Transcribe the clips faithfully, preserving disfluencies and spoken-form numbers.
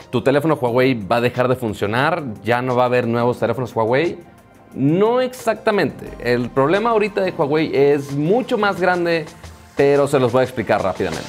¿Tu teléfono Huawei va a dejar de funcionar? ¿Ya no va a haber nuevos teléfonos Huawei? No exactamente. El problema ahorita de Huawei es mucho más grande, pero se los voy a explicar rápidamente.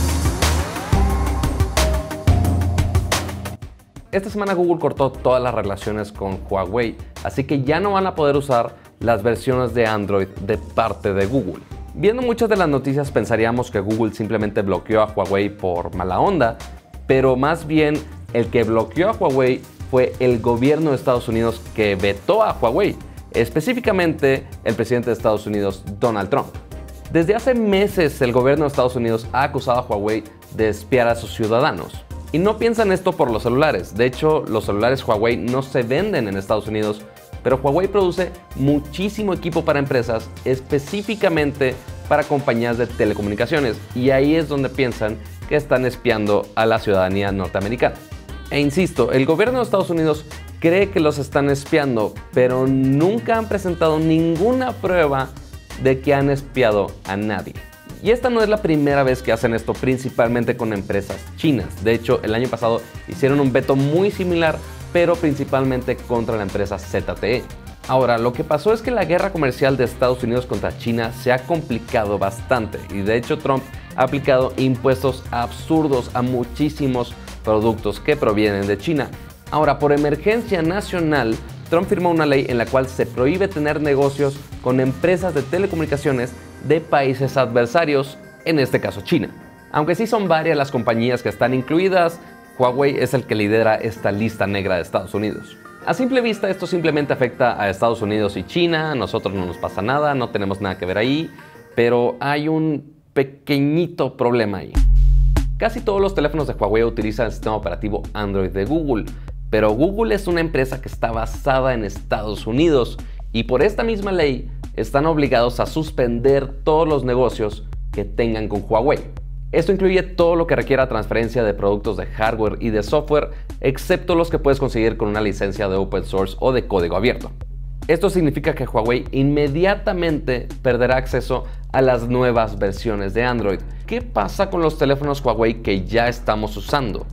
Esta semana Google cortó todas las relaciones con Huawei, así que ya no van a poder usar las versiones de Android de parte de Google. Viendo muchas de las noticias pensaríamos que Google simplemente bloqueó a Huawei por mala onda, pero más bien el que bloqueó a Huawei fue el gobierno de Estados Unidos que vetó a Huawei, específicamente el presidente de Estados Unidos, Donald Trump. Desde hace meses el gobierno de Estados Unidos ha acusado a Huawei de espiar a sus ciudadanos. Y no piensan esto por los celulares. De hecho, los celulares Huawei no se venden en Estados Unidos, pero Huawei produce muchísimo equipo para empresas, específicamente para compañías de telecomunicaciones. Y ahí es donde piensan que están espiando a la ciudadanía norteamericana. E insisto, el gobierno de Estados Unidos cree que los están espiando, pero nunca han presentado ninguna prueba de que han espiado a nadie. Y esta no es la primera vez que hacen esto, principalmente con empresas chinas. De hecho, el año pasado hicieron un veto muy similar, pero principalmente contra la empresa Z T E. Ahora, lo que pasó es que la guerra comercial de Estados Unidos contra China se ha complicado bastante y de hecho Trump ha aplicado impuestos absurdos a muchísimos productos que provienen de China. Ahora, por emergencia nacional, Trump firmó una ley en la cual se prohíbe tener negocios con empresas de telecomunicaciones de países adversarios, en este caso China. Aunque sí son varias las compañías que están incluidas, Huawei es el que lidera esta lista negra de Estados Unidos. A simple vista esto simplemente afecta a Estados Unidos y China, a nosotros no nos pasa nada, no tenemos nada que ver ahí, pero hay un pequeñito problema ahí. Casi todos los teléfonos de Huawei utilizan el sistema operativo Android de Google, pero Google es una empresa que está basada en Estados Unidos y por esta misma ley están obligados a suspender todos los negocios que tengan con Huawei. Esto incluye todo lo que requiera transferencia de productos de hardware y de software, excepto los que puedes conseguir con una licencia de open source o de código abierto. Esto significa que Huawei inmediatamente perderá acceso a las nuevas versiones de Android. ¿Qué pasa con los teléfonos Huawei que ya estamos usando?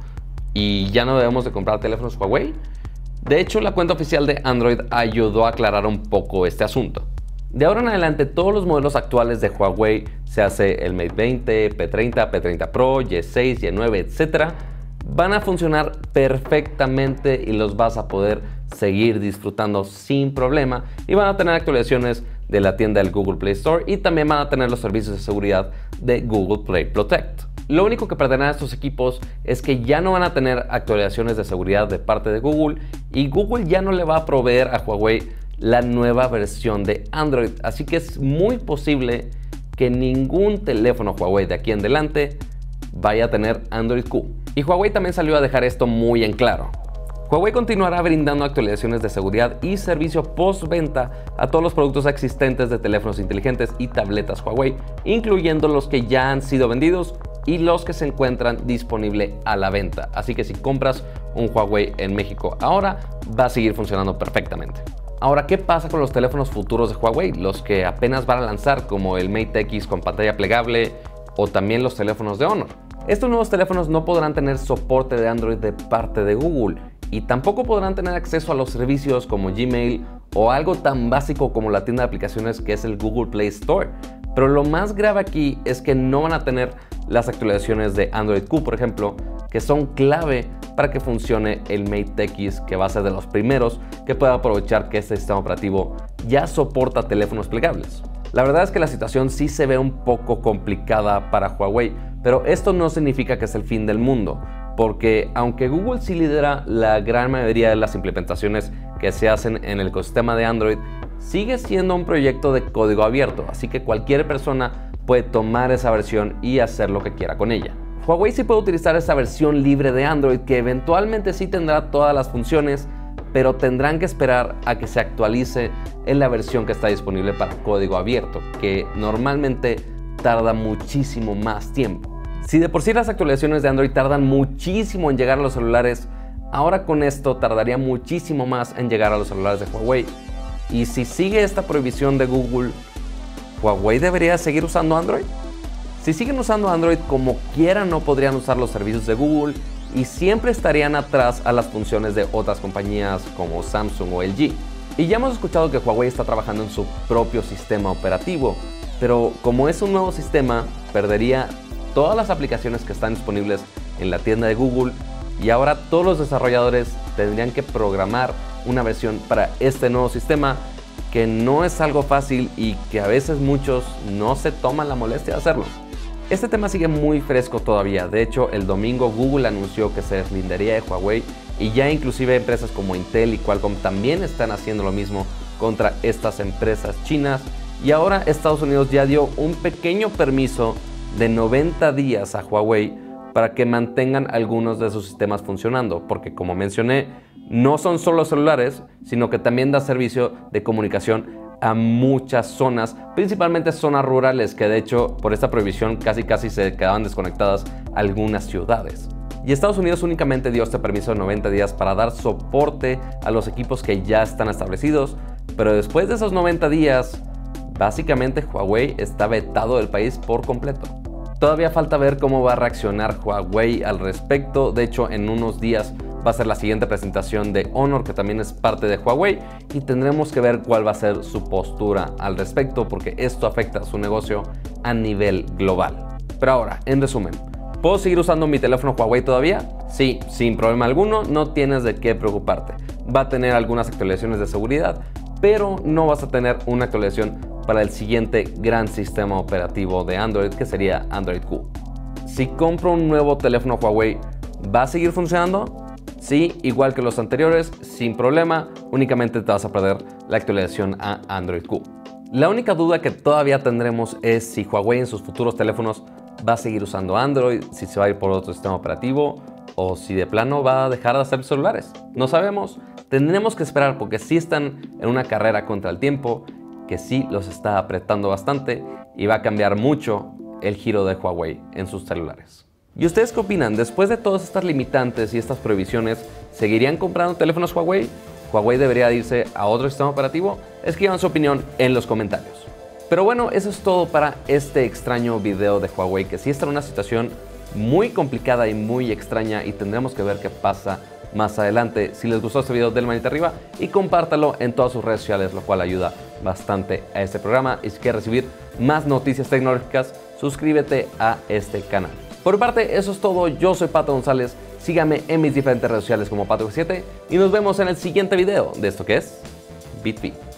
¿Y ya no debemos de comprar teléfonos Huawei? De hecho, la cuenta oficial de Android ayudó a aclarar un poco este asunto. De ahora en adelante, todos los modelos actuales de Huawei, se hace el Mate veinte, P treinta, P treinta Pro, Y seis, Y nueve, etcétera, van a funcionar perfectamente y los vas a poder seguir disfrutando sin problema y van a tener actualizaciones de la tienda del Google Play Store y también van a tener los servicios de seguridad de Google Play Protect. Lo único que perderán estos equipos es que ya no van a tener actualizaciones de seguridad de parte de Google y Google ya no le va a proveer a Huawei la nueva versión de Android, así que es muy posible que ningún teléfono Huawei de aquí en adelante vaya a tener Android Q. Y Huawei también salió a dejar esto muy en claro. Huawei continuará brindando actualizaciones de seguridad y servicio postventa a todos los productos existentes de teléfonos inteligentes y tabletas Huawei, incluyendo los que ya han sido vendidos y los que se encuentran disponibles a la venta. Así que si compras un Huawei en México ahora, va a seguir funcionando perfectamente. Ahora, ¿qué pasa con los teléfonos futuros de Huawei? Los que apenas van a lanzar, como el Mate X con pantalla plegable o también los teléfonos de Honor. Estos nuevos teléfonos no podrán tener soporte de Android de parte de Google y tampoco podrán tener acceso a los servicios como Gmail o algo tan básico como la tienda de aplicaciones que es el Google Play Store. Pero lo más grave aquí es que no van a tener las actualizaciones de Android Q, por ejemplo, que son clave para que funcione el Mate X, que va a ser de los primeros que pueda aprovechar que este sistema operativo ya soporta teléfonos plegables. La verdad es que la situación sí se ve un poco complicada para Huawei, pero esto no significa que es el fin del mundo, porque aunque Google sí lidera la gran mayoría de las implementaciones que se hacen en el ecosistema de Android, sigue siendo un proyecto de código abierto, así que cualquier persona puede tomar esa versión y hacer lo que quiera con ella. Huawei sí puede utilizar esa versión libre de Android que eventualmente sí tendrá todas las funciones, pero tendrán que esperar a que se actualice en la versión que está disponible para código abierto, que normalmente tarda muchísimo más tiempo. Si de por sí las actualizaciones de Android tardan muchísimo en llegar a los celulares, ahora con esto tardaría muchísimo más en llegar a los celulares de Huawei. Y si sigue esta prohibición de Google, ¿Huawei debería seguir usando Android? Si siguen usando Android como quieran, no podrían usar los servicios de Google y siempre estarían atrás a las funciones de otras compañías como Samsung o L G. Y ya hemos escuchado que Huawei está trabajando en su propio sistema operativo, pero como es un nuevo sistema, perdería todas las aplicaciones que están disponibles en la tienda de Google y ahora todos los desarrolladores tendrían que programar una versión para este nuevo sistema, que no es algo fácil y que a veces muchos no se toman la molestia de hacerlo. Este tema sigue muy fresco todavía. De hecho, el domingo Google anunció que se deslindaría de Huawei y ya inclusive empresas como Intel y Qualcomm también están haciendo lo mismo contra estas empresas chinas. Y ahora Estados Unidos ya dio un pequeño permiso de noventa días a Huawei para que mantengan algunos de sus sistemas funcionando, porque como mencioné, no son solo celulares, sino que también da servicio de comunicación a muchas zonas, principalmente zonas rurales, que de hecho por esta prohibición casi casi se quedaban desconectadas algunas ciudades. Y Estados Unidos únicamente dio este permiso de noventa días para dar soporte a los equipos que ya están establecidos, pero después de esos noventa días, básicamente Huawei está vetado del país por completo. Todavía falta ver cómo va a reaccionar Huawei al respecto. De hecho, en unos días va a ser la siguiente presentación de Honor, que también es parte de Huawei, y tendremos que ver cuál va a ser su postura al respecto, porque esto afecta a su negocio a nivel global. Pero ahora, en resumen, ¿puedo seguir usando mi teléfono Huawei todavía? Sí, sin problema alguno, no tienes de qué preocuparte. Va a tener algunas actualizaciones de seguridad, pero no vas a tener una actualización para el siguiente gran sistema operativo de Android, que sería Android Q. Si compro un nuevo teléfono Huawei, ¿va a seguir funcionando? Sí, igual que los anteriores, sin problema, únicamente te vas a perder la actualización a Android Q. La única duda que todavía tendremos es si Huawei en sus futuros teléfonos va a seguir usando Android, si se va a ir por otro sistema operativo o si de plano va a dejar de hacer celulares. No sabemos, tendremos que esperar porque sí están en una carrera contra el tiempo, que sí los está apretando bastante y va a cambiar mucho el giro de Huawei en sus celulares. ¿Y ustedes qué opinan? Después de todas estas limitantes y estas prohibiciones, ¿seguirían comprando teléfonos Huawei? ¿Huawei debería irse a otro sistema operativo? Escriban su opinión en los comentarios. Pero bueno, eso es todo para este extraño video de Huawei, que sí está en una situación muy complicada y muy extraña y tendremos que ver qué pasa más adelante. Si les gustó este video, denle manita arriba y compártalo en todas sus redes sociales, lo cual ayuda bastante a este programa. Y si quieres recibir más noticias tecnológicas, suscríbete a este canal. Por mi parte, eso es todo. Yo soy Pato González. Síganme en mis diferentes redes sociales como Pato siete y nos vemos en el siguiente video de esto que es BitFi.